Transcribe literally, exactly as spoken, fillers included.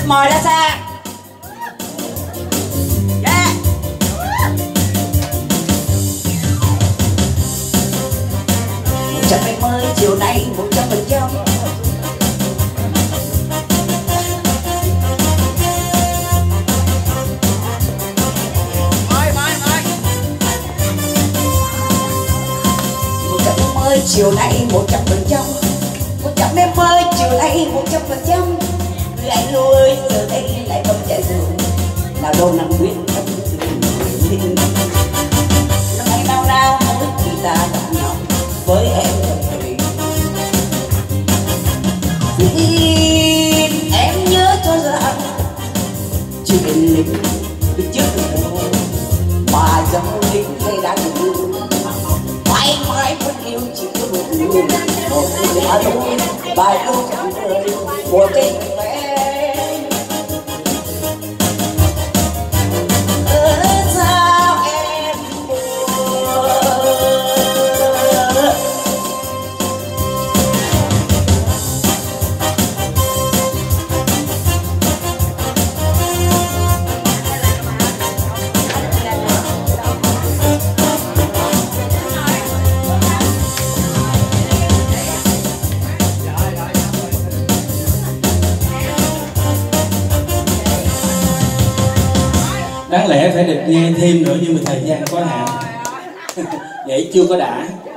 Mời ra xa. Yeah. Một trăm em ơi, chiều nay một trăm phần trăm. Một trăm em ơi, chiều nay một trăm phần trăm. Một trăm em ơi, chiều nay một trăm phần trăm. Người anh ơi, giờ đây lại bấm chạy rượu. Nào đâu nằm nguyên trong rừng. Năm ngày nào nào mỗi khi ta gặp nhau với em thì xin em nhớ cho rằng chuyện lính từ trước rồi mà dòng lính hay đã từng mãi mãi vẫn yêu chỉ có một người một người Hà Nội bài câu chẳng đời của tình em. Đáng lẽ phải được nghe thêm nữa nhưng mà thời gian có hạn. Vậy chưa có đã.